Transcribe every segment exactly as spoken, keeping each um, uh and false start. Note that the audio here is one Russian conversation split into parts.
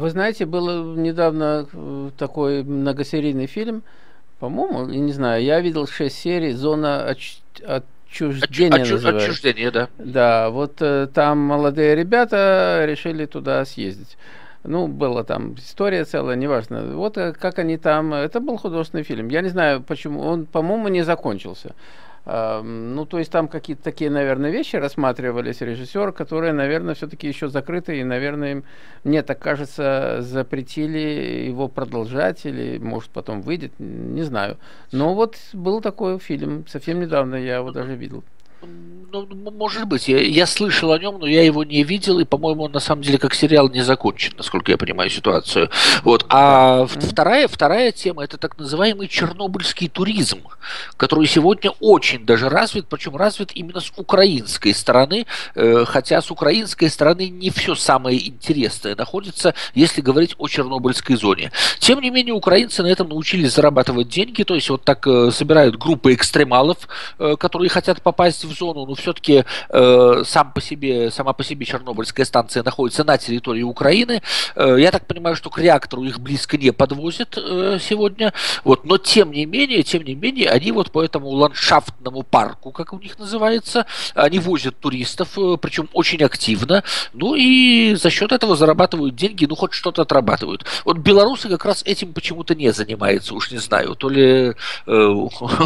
Вы знаете, был недавно э, такой многосерийный фильм, по-моему, я не знаю, я видел шесть серий «Зона отч- Отчу- отчуждения» отчу- называется. отчуждение, да. Да, вот э, там молодые ребята решили туда съездить. Ну, была там история целая, неважно. Вот э, как они там... Это был художественный фильм. Я не знаю, почему. Он, по-моему, не закончился. А, ну, то есть там какие-то такие, наверное, вещи рассматривались режиссер, которые, наверное, все-таки еще закрыты, и, наверное, им, мне так кажется, запретили его продолжать, или, может, потом выйдет, не знаю. Но вот был такой фильм, совсем недавно я его даже видел. Ну, м- может быть, я, я слышал о нем, но я его не видел, и, по-моему, он на самом деле как сериал не закончен, насколько я понимаю ситуацию. Вот. Да. А в- Мгм. вторая, вторая тема – это так называемый чернобыльский туризм, который сегодня очень даже развит, причем развит именно с украинской стороны, э, хотя с украинской стороны не все самое интересное находится, если говорить о чернобыльской зоне. Тем не менее, украинцы на этом научились зарабатывать деньги, то есть вот так э, собирают группы экстремалов, э, которые хотят попасть в зону, но все-таки э, сам по себе, сама по себе Чернобыльская станция находится на территории Украины. Э, я так понимаю, что к реактору их близко не подвозят э, сегодня. Вот, но тем не менее, тем не менее, они вот по этому ландшафтному парку, как у них называется, они возят туристов, э, причем очень активно, ну и за счет этого зарабатывают деньги, ну хоть что-то отрабатывают. Вот белорусы как раз этим почему-то не занимаются, уж не знаю, то ли э,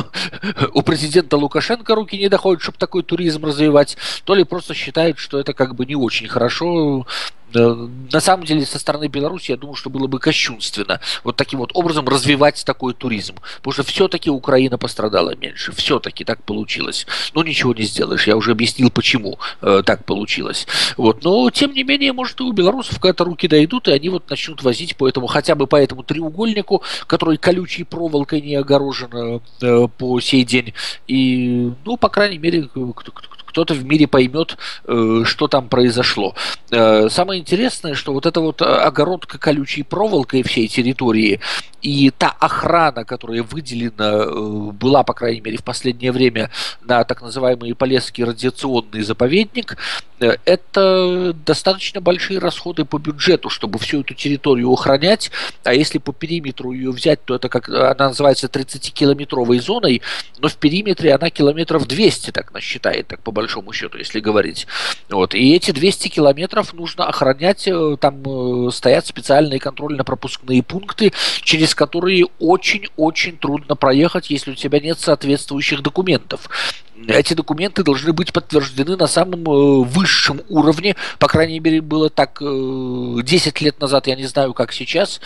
у президента Лукашенко руки не доходят, чтобы такой туризм развивать, то ли просто считают, что это как бы не очень хорошо. Э, На самом деле, со стороны Беларуси, я думаю, что было бы кощунственно вот таким вот образом развивать такой туризм. Потому что все-таки Украина пострадала меньше. Все-таки так получилось. Но ничего не сделаешь. Я уже объяснил, почему э, так получилось. Вот. Но, тем не менее, может, и у белорусов когда-то руки дойдут, и они вот начнут возить по этому, хотя бы по этому треугольнику, который колючей проволокой не огорожен э, по сей день. И, ну, по крайней мере, кто- кто- кто-то в мире поймет, э, что там произошло. Э, Самое интересное, что вот эта вот э, огородка колючей проволокой всей территории и та охрана, которая выделена, э, была, по крайней мере, в последнее время на так называемый Полесский радиационный заповедник, э, это достаточно большие расходы по бюджету, чтобы всю эту территорию охранять. А если по периметру ее взять, то это как она называется тридцатикилометровой зоной, но в периметре она километров двести так насчитает, так по большому счету, если говорить. Вот. И эти двести километров нужно охранять, э, там э, стоят специальные контрольно-пропускные пункты, через которые очень-очень трудно проехать, если у тебя нет соответствующих документов. Эти документы должны быть подтверждены на самом э, высшем уровне, по крайней мере, было так э, десять лет назад, я не знаю, как сейчас.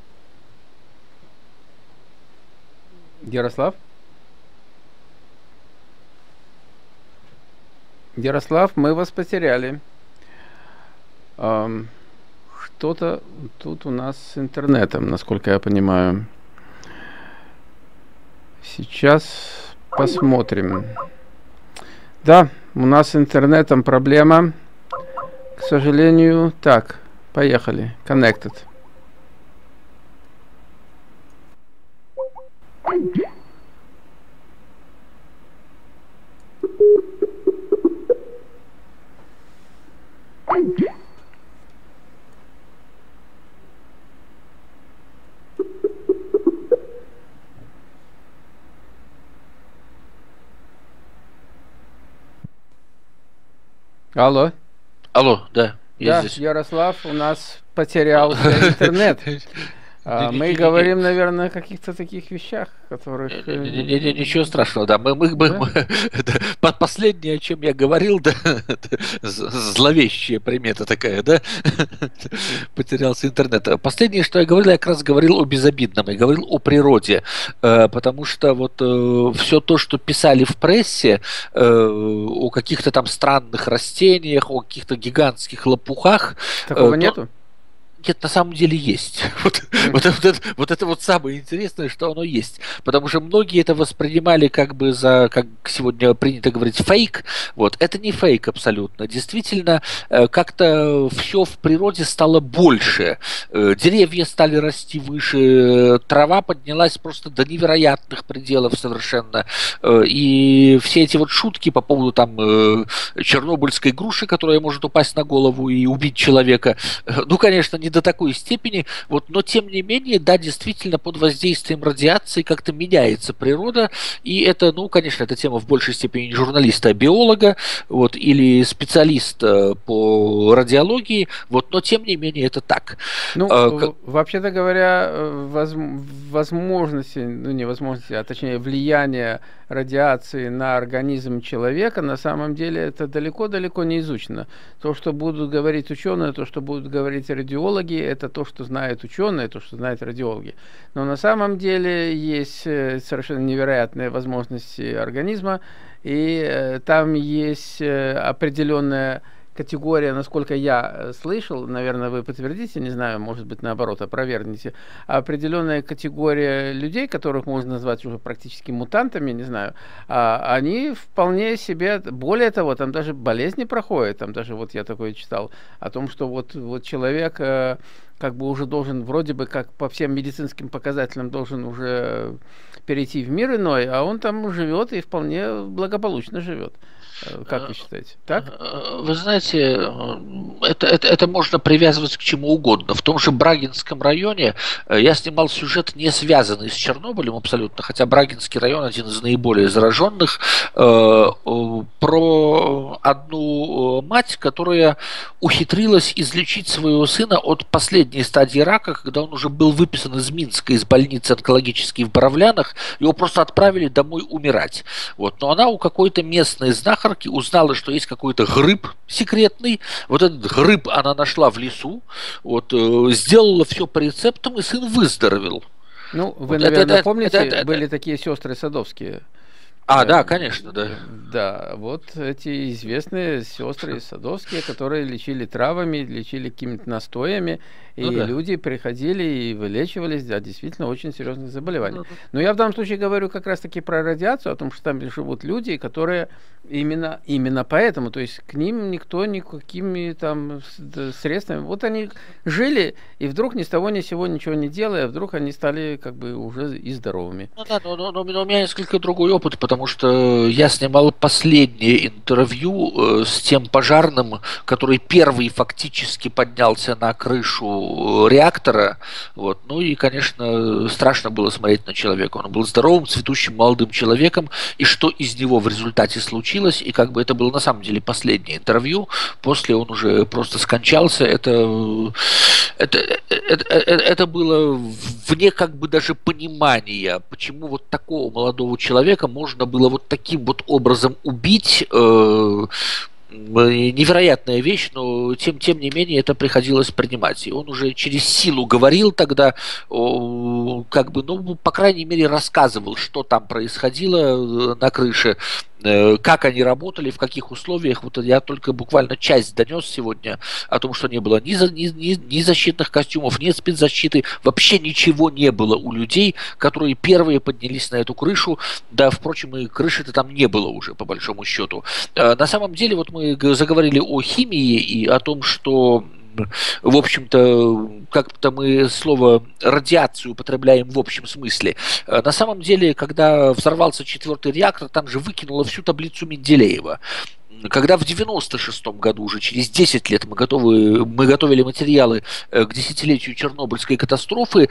Ярослав? Ярослав, мы вас потеряли. Ам, Что-то тут у нас с интернетом, насколько я понимаю. Сейчас посмотрим. Да, у нас с интернетом проблема, к сожалению. Так, поехали. Connected. Алло. Алло, да, я Да, здесь. Ярослав, у нас потерялся интернет. А, мы говорим, наверное, о каких-то таких вещах, которых... э, Не-не-не, ничего страшного, да. Мы, мы, мы, Да? мы- это по- последнее, о чем я говорил, да, это з- зловещая примета такая, да, потерялся интернет. А Последнее, что я говорил, я как раз говорил о безобидном, я говорил о природе, Э, потому что вот все то, что писали в прессе э, о каких-то там странных растениях, о каких-то гигантских лопухах, Такого э, то нету? нет, на самом деле есть. Вот, М. вот, это, вот, это, вот это вот самое интересное, что оно есть. Потому что многие это воспринимали как бы за, как сегодня принято говорить, фейк. Вот. Это не фейк абсолютно. Действительно, э, как-то все в природе стало больше. Э, Деревья стали расти выше, э, трава поднялась просто до невероятных пределов совершенно. Э, И все эти вот шутки по поводу там э, чернобыльской груши, которая может упасть на голову и убить человека, э, ну, конечно, не до такой степени, вот, но тем не менее, да, действительно, под воздействием радиации как-то меняется природа, и это, ну, конечно, это тема в большей степени не журналиста, а биолога, вот, или специалиста по радиологии, вот, но тем не менее это так. Ну, а, как... вообще-то говоря, воз... возможности, ну, не возможности, а точнее влияние радиации на организм человека, на самом деле это далеко-далеко не изучено. То, что будут говорить ученые, то, что будут говорить радиологи, это то, что знают ученые, то, что знают радиологи. Но на самом деле есть совершенно невероятные возможности организма, и э, там есть э, определенная категория, насколько я слышал, наверное, вы подтвердите, не знаю, может быть, наоборот, опровергните, определенная категория людей, которых можно назвать уже практически мутантами, не знаю, они вполне себе, более того, там даже болезни проходят, там даже вот я такое читал, о том, что вот, вот человек как бы уже должен, вроде бы, как по всем медицинским показателям, должен уже перейти в мир иной, а он там живет и вполне благополучно живет. Как вы считаете? Так? Вы знаете, это, это, это можно привязывать к чему угодно. В том же Брагинском районе я снимал сюжет, не связанный с Чернобылем абсолютно, хотя Брагинский район один из наиболее зараженных, про одну мать, которая ухитрилась излечить своего сына от последней стадии рака, когда он уже был выписан из Минска, из больницы онкологической в Боровлянах, его просто отправили домой умирать. Вот. Но она у какой-то местной знахарки узнала, что есть какой-то гриб секретный. Вот этот гриб она нашла в лесу, вот, сделала все по рецептам, и сын выздоровел. Ну, вы, вот наверное, это, помните, это, это, были это... такие сестры Садовские. А, да, конечно, да. Да, вот эти известные сестры Садовские, которые лечили травами, лечили какими-то настоями, и ну, да. люди приходили и вылечивались от действительно очень серьезных заболеваний. Ну, Но я в данном случае говорю как раз-таки про радиацию, о том, что там живут люди, которые именно, именно поэтому, то есть к ним никто никакими там средствами, вот они жили, и вдруг ни с того ни с сего ничего не делая, вдруг они стали как бы уже и здоровыми. Ну да, но, но, но, но у меня несколько другой опыт, потому что я снимал последнее интервью с тем пожарным, который первый фактически поднялся на крышу реактора. Вот. Ну и, конечно, страшно было смотреть на человека. Он был здоровым, цветущим, молодым человеком, и что из него в результате случилось, и как бы это было на самом деле последнее интервью, после он уже просто скончался. Это, это, это, это, это было вне как бы даже понимания, почему вот такого молодого человека можно было вот таким вот образом убить. э, Невероятная вещь, но тем, тем не менее это приходилось принимать. И он уже через силу говорил тогда, как бы, ну, по крайней мере, рассказывал, что там происходило на крыше, как они работали, в каких условиях. Вот я только буквально часть донес сегодня о том, что не было ни, за, ни, ни, ни защитных костюмов, ни спецзащиты, вообще ничего не было у людей, которые первые поднялись на эту крышу. Да, впрочем, и крыши-то там не было уже, по большому счету. На самом деле, вот мы заговорили о химии и о том, что в общем-то, как-то мы слово радиацию употребляем в общем смысле. На самом деле, когда взорвался четвертый реактор, там же выкинуло всю таблицу Менделеева. Когда в девяносто шестом году, уже через десять лет, мы, готовы, мы готовили материалы к десятилетию Чернобыльской катастрофы,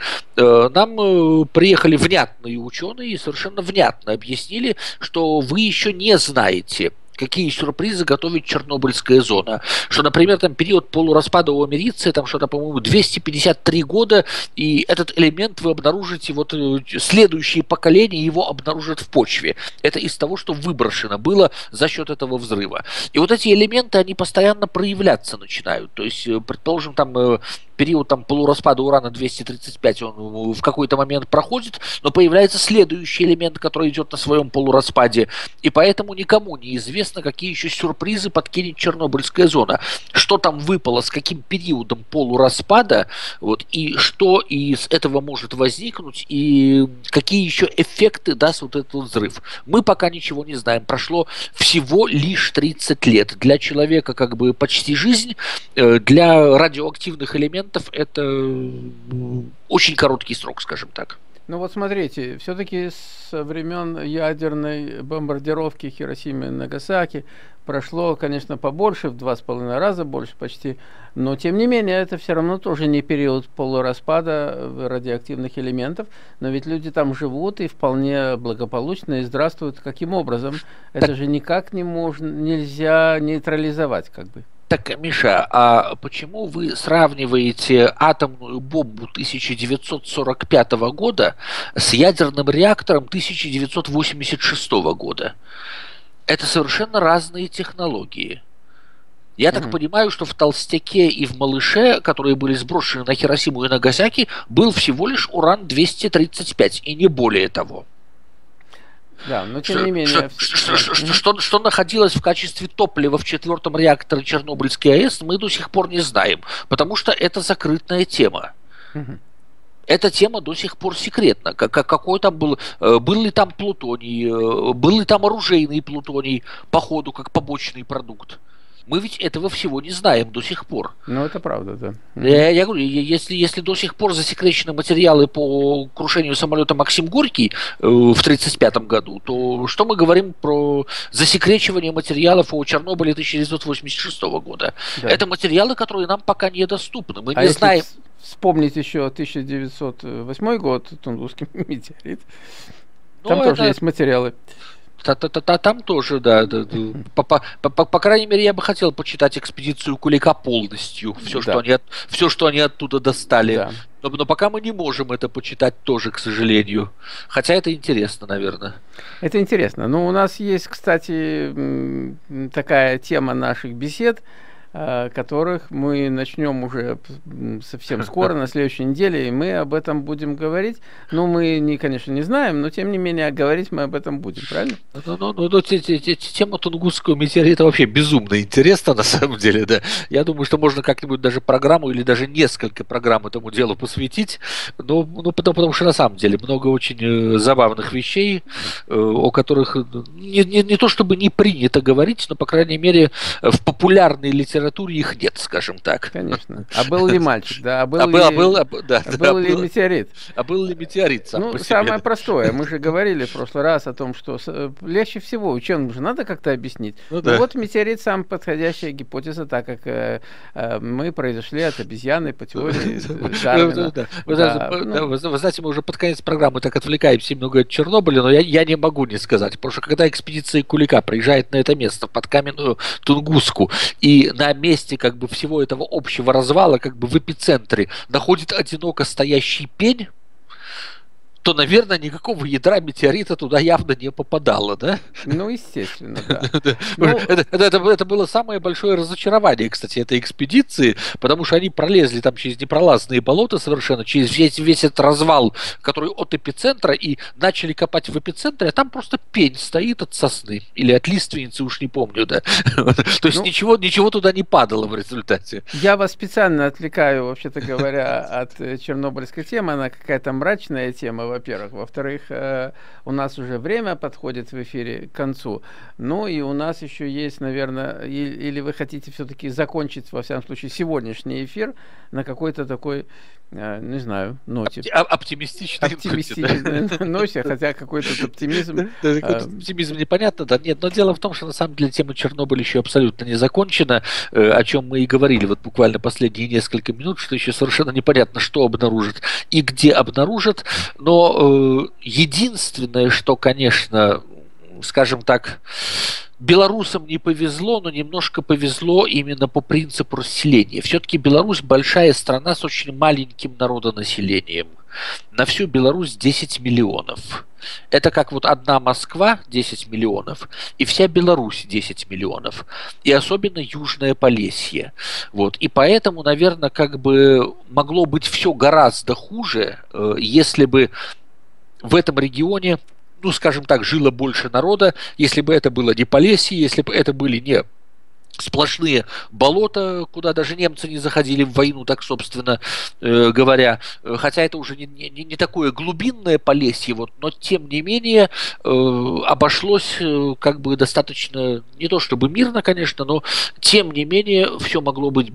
нам приехали внятные ученые и совершенно внятно объяснили, что вы еще не знаете, какие сюрпризы готовит Чернобыльская зона. Что, например, там период полураспада америции, там что-то, по-моему, двести пятьдесят три года, и этот элемент вы обнаружите, вот следующие поколения его обнаружат в почве. Это из того, что выброшено было за счет этого взрыва. И вот эти элементы, они постоянно проявляться начинают. То есть, предположим, там период там, полураспада урана двести тридцать пять, он в какой-то момент проходит, но появляется следующий элемент, который идет на своем полураспаде, и поэтому никому не известно, какие еще сюрпризы подкинет Чернобыльская зона. Что там выпало, с каким периодом полураспада, вот, и что из этого может возникнуть, и какие еще эффекты даст вот этот взрыв. Мы пока ничего не знаем. Прошло всего лишь тридцать лет. Для человека как бы почти жизнь, для радиоактивных элементов это очень короткий срок, скажем так. Ну вот смотрите, все-таки со времен ядерной бомбардировки Хиросимы и Нагасаки прошло, конечно, побольше, в два с половиной раза больше почти, но тем не менее это все равно тоже не период полураспада радиоактивных элементов, но ведь люди там живут и вполне благополучно и здравствуют. Каким образом? Это же никак не можно, нельзя нейтрализовать, как бы. Так, Миша, а почему вы сравниваете атомную бомбу тысяча девятьсот сорок пятого года с ядерным реактором тысяча девятьсот восемьдесят шестого года? Это совершенно разные технологии. Я так mm-hmm. понимаю, что в «Толстяке» и в «Малыше», которые были сброшены на Хиросиму и Нагасаки, был всего лишь уран двести тридцать пять, и не более того. Да, но тем что, не менее... Что, что, что, что, что, что находилось в качестве топлива в четвертом реакторе Чернобыльской АЭС, мы до сих пор не знаем, потому что это закрытая тема. Угу. Эта тема до сих пор секретна. Как, какой там был, был ли там плутоний, был ли там оружейный плутоний, по ходу, как побочный продукт. Мы ведь этого всего не знаем до сих пор. Ну, это правда, да. Я, я говорю, если, если до сих пор засекречены материалы по крушению самолета «Максим Горький» э, в тридцать пятом году, то что мы говорим про засекречивание материалов о Чернобыле тысяча девятьсот восемьдесят шестого года? Да. Это материалы, которые нам пока недоступны. Мы а не знаем... Вспомнить еще тысяча девятьсот восьмой год, Тунгусский метеорит. Ну, там это... тоже есть материалы. Там тоже, да. да, да. По, по, по, по крайней мере, я бы хотел почитать экспедицию Кулика полностью. Все, да. что, они от, все что они оттуда достали. Да. Но, но пока мы не можем это почитать тоже, к сожалению. Хотя это интересно, наверное. Это интересно. Ну, у нас есть, кстати, такая тема наших бесед, которых мы начнем уже совсем скоро, на следующей неделе, и мы об этом будем говорить. Ну, мы, не, конечно, не знаем, но, тем не менее, говорить мы об этом будем, правильно? Ну, ну, ну, ну, тема Тунгусского метеорита вообще безумно интересна, на самом деле, да. Я думаю, что можно как-нибудь даже программу или даже несколько программ этому делу посвятить, но, ну, потому, потому что, на самом деле, много очень забавных вещей, о которых не, не, не то чтобы не принято говорить, но, по крайней мере, в популярной литературе их нет, скажем так. Конечно. А был ли мальчик, да? А был, а ли, был, а был, а, да, а да, был ли был, метеорит? А был ли метеорит сам ну, по себе? Самое простое. Мы же говорили в прошлый раз о том, что легче всего ученым же надо как-то объяснить. Ну, да. Вот метеорит самая подходящая гипотеза, так как э, э, мы произошли от обезьяны по теории Дарвина. Вы знаете, мы уже под конец программы так отвлекаемся немного от Чернобыля, но я, я не могу не сказать, потому что когда экспедиция Кулика приезжает на это место, под каменную Тунгуску, и на месте как бы всего этого общего развала, как бы в эпицентре, находит одиноко стоящий пень, то, наверное, никакого ядра метеорита туда явно не попадало, да? Ну, естественно, да. Это было самое большое разочарование, кстати, этой экспедиции, потому что они пролезли там через непролазные болота совершенно, через весь этот развал, который от эпицентра, и начали копать в эпицентре, а там просто пень стоит от сосны, или от лиственницы, уж не помню, да. То есть ничего ничего туда не падало в результате. Я вас специально отвлекаю, вообще-то говоря, от чернобыльской темы, она какая-то мрачная тема, во-первых. Во-вторых, э, у нас уже время подходит в эфире к концу. Ну и у нас еще есть, наверное, и, или вы хотите все-таки закончить, во всяком случае, сегодняшний эфир на какой-то такой, э, не знаю, ноте. Оптимистичной Оптимистичной ноте, хотя какой-то оптимизм... Оптимизм непонятно, да, нет, но дело в том, что на самом деле тема Чернобыля еще абсолютно не закончена, о чем мы и говорили вот буквально последние несколько минут, что еще совершенно непонятно, что обнаружат и где обнаружат, но единственное, что, конечно, скажем так, белорусам не повезло, но немножко повезло именно по принципу расселения. Все-таки Беларусь большая страна с очень маленьким народонаселением. На всю Беларусь десять миллионов. Это как вот одна Москва десять миллионов, и вся Беларусь десять миллионов. И особенно Южное Полесье. Вот. И поэтому, наверное, как бы могло быть все гораздо хуже, если бы в этом регионе, ну, скажем так, жило больше народа, если бы это было не Полесье, если бы это были не сплошные болота, куда даже немцы не заходили в войну, так, собственно э, говоря, хотя это уже не, не, не такое глубинное Полесье, вот, но тем не менее э, обошлось э, как бы достаточно, не то чтобы мирно, конечно, но тем не менее все могло быть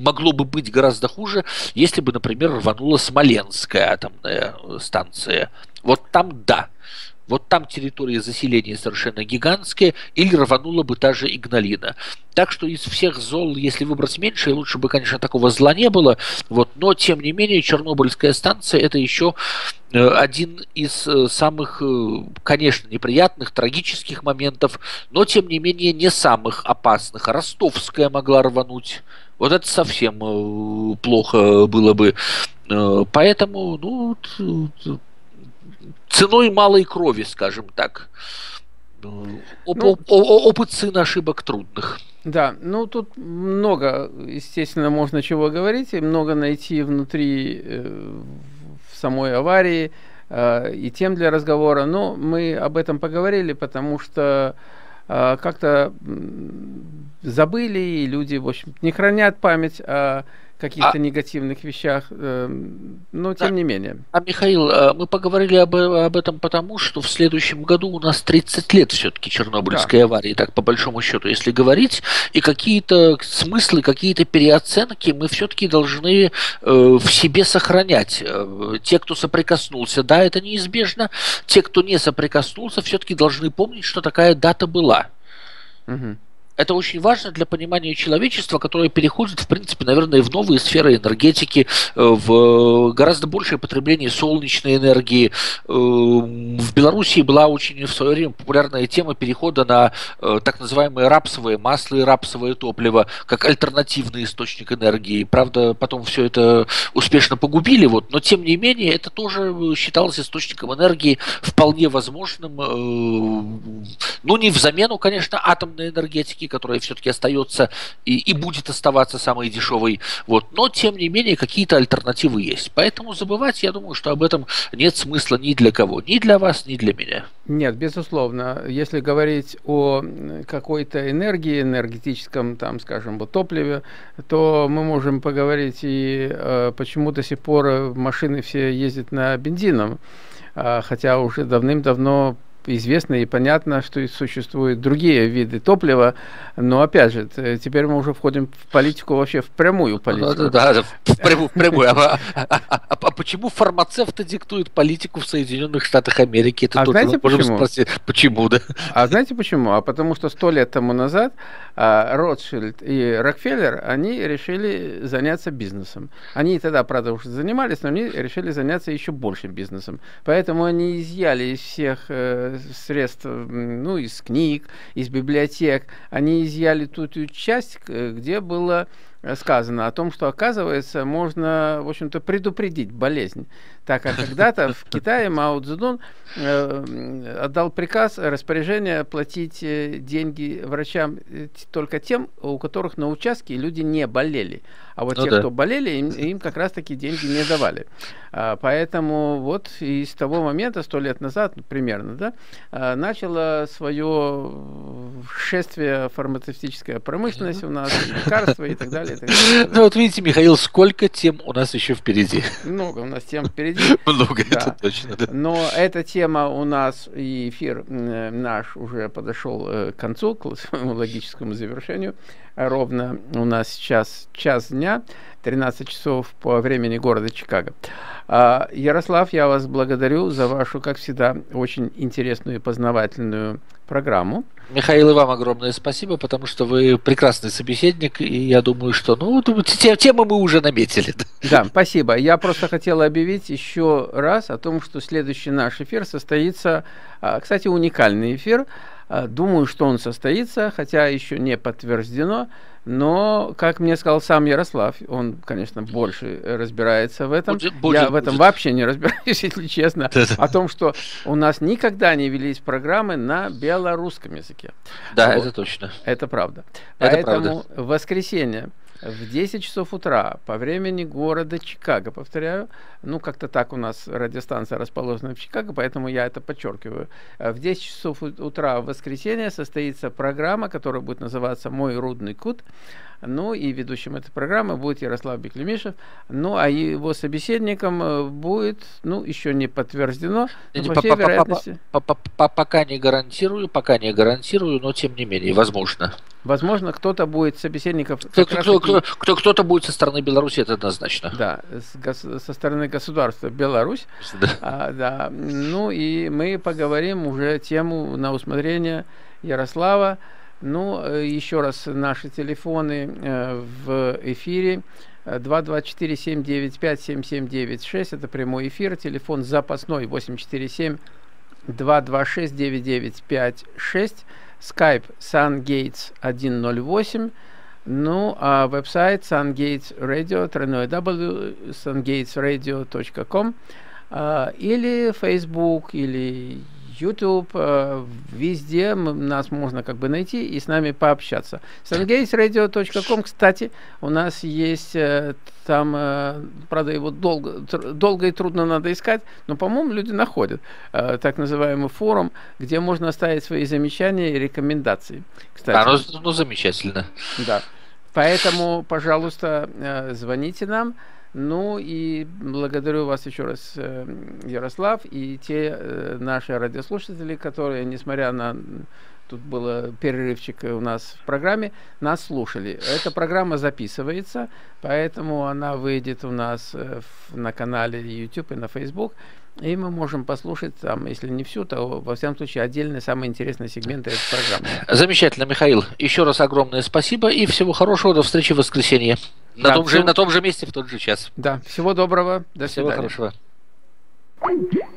могло бы быть гораздо хуже, если бы, например, рванула Смоленская атомная станция. Вот там да. Вот там территория заселения совершенно гигантская, или рванула бы та же Игналина. Так что из всех зол, если выбрать меньше, лучше бы, конечно, такого зла не было. Вот, но, тем не менее, Чернобыльская станция – это еще один из самых, конечно, неприятных, трагических моментов, но, тем не менее, не самых опасных. Ростовская могла рвануть. Вот это совсем плохо было бы. Поэтому, ну, ценой малой крови, скажем так. Оп- Ну, оп- опыт сына ошибок трудных. Да, ну тут много, естественно, можно чего говорить, и много найти внутри э, в самой аварии э, и тем для разговора. Но мы об этом поговорили, потому что э, как-то забыли, и люди, в общем, не хранят память о каких-то а, негативных вещах, э, но тем а, не менее. А, Михаил, мы поговорили об, об этом потому, что в следующем году у нас тридцать лет все-таки Чернобыльской да. аварии, так по большому счету, если говорить, и какие-то смыслы, какие-то переоценки мы все-таки должны э, в себе сохранять. Те, кто соприкоснулся, да, это неизбежно, те, кто не соприкоснулся, все-таки должны помнить, что такая дата была. Угу. Это очень важно для понимания человечества, которое переходит, в принципе, наверное, в новые сферы энергетики, в гораздо большее потребление солнечной энергии. В Белоруссии была очень в свое время популярная тема перехода на так называемые рапсовые масла и рапсовое топливо как альтернативный источник энергии. Правда, потом все это успешно погубили, вот, но тем не менее это тоже считалось источником энергии вполне возможным, ну не в замену, конечно, атомной энергетики, которая все-таки остается и, и будет оставаться самой дешевой. Вот. Но, тем не менее, какие-то альтернативы есть. Поэтому забывать, я думаю, что об этом нет смысла ни для кого. Ни для вас, ни для меня. Нет, безусловно. Если говорить о какой-то энергии, энергетическом, там, скажем, вот, топливе, то мы можем поговорить и э, почему до сих пор машины все ездят на бензином, э, хотя уже давным-давно известно и понятно, что существуют другие виды топлива, но опять же, теперь мы уже входим в политику, вообще в прямую политику. Да, да, в прямую. В прямую. А, а, а, а почему фармацевты диктуют политику в Соединенных Штатах Америки? Это а знаете почему? Спросить, почему, да? А знаете почему? А потому что сто лет тому назад а, Ротшильд и Рокфеллер, они решили заняться бизнесом. Они тогда, правда, уже занимались, но они решили заняться еще большим бизнесом. Поэтому они изъяли из всех э, средств, ну, из книг, из библиотек, они изъяли ту, ту часть, где было сказано о том, что, оказывается, можно, в общем-то, предупредить болезнь. Так как когда-то в Китае Мао Цзэдун э, отдал приказ, распоряжение платить деньги врачам только тем, у которых на участке люди не болели. А вот ну те, да. кто болели, им, им как раз-таки деньги не давали. А, поэтому вот и с того момента, сто лет назад, примерно, да, а, начало свое шествие фармацевтическая промышленность у нас, лекарства и так далее. И так далее. Ну вот видите, Михаил, сколько тем у нас еще впереди. Много у нас тем впереди. Много, да. Это точно, да. Но эта тема у нас, и эфир наш уже подошел к концу, к своему логическому завершению. Ровно у нас сейчас час дня, тринадцать часов по времени города Чикаго. Ярослав, я вас благодарю за вашу, как всегда, очень интересную и познавательную программу. Михаил, и вам огромное спасибо, потому что вы прекрасный собеседник, и я думаю, что, ну, темы мы уже наметили. Да, спасибо. Я просто хотел объявить еще раз о том, что следующий наш эфир состоится, кстати, уникальный эфир. Думаю, что он состоится, хотя еще не подтверждено, но, как мне сказал сам Ярослав, он, конечно, больше разбирается в этом. Будет, будет, Я в этом будет. вообще не разбираюсь, если честно, о том, что у нас никогда не велись программы на белорусском языке. Да, вот. Это точно. Это правда. Это Поэтому правда. в воскресенье в десять часов утра по времени города Чикаго, повторяю, ну как-то так у нас радиостанция расположена в Чикаго, поэтому я это подчеркиваю. В десять часов утра в воскресенье состоится программа, которая будет называться «Мой рудный кут». Ну и ведущим этой программы будет Ярослав Беклемишев. Ну а его собеседником будет, ну еще не подтверждено, но по всей вероятности... Пока не гарантирую, пока не гарантирую, но тем не менее, возможно. Возможно, кто-то будет собеседников... Кто, кто, кто, кто, кто-то будет со стороны Беларуси, это однозначно. Да, с, со стороны государства Беларусь. Да. А, да. Ну и мы поговорим уже тему на усмотрение Ярослава. Ну, еще раз, наши телефоны э, в эфире. два два четыре семь девять пять семь семь девять шесть. Это прямой эфир. Телефон запасной восемь четыре семь два два шесть девять девять пять шесть. Skype SunGates сто восемь. Ну, а веб-сайт SunGates Radio, тройной дабл ю, sungates radio точка ком, или Facebook, или YouTube, везде нас можно как бы найти и с нами пообщаться. sungates radio точка ком, кстати, у нас есть там, правда, его долго, долго и трудно надо искать, но, по-моему, люди находят так называемый форум, где можно оставить свои замечания и рекомендации. Кстати. А, ну, ну замечательно. Да. Поэтому, пожалуйста, звоните нам. Ну и благодарю вас еще раз, Ярослав, и те наши радиослушатели, которые, несмотря на... Тут был перерывчик у нас в программе, нас слушали. Эта программа записывается, поэтому она выйдет у нас на канале YouTube и на Facebook. И мы можем послушать, там, если не всю, то, во всяком случае, отдельные, самые интересные сегменты этой программы. Замечательно, Михаил. Еще раз огромное спасибо и всего хорошего. До встречи в воскресенье. На, да, том, всего... же, на том же месте в тот же час. Да, всего доброго. До всего свидания. Хорошего.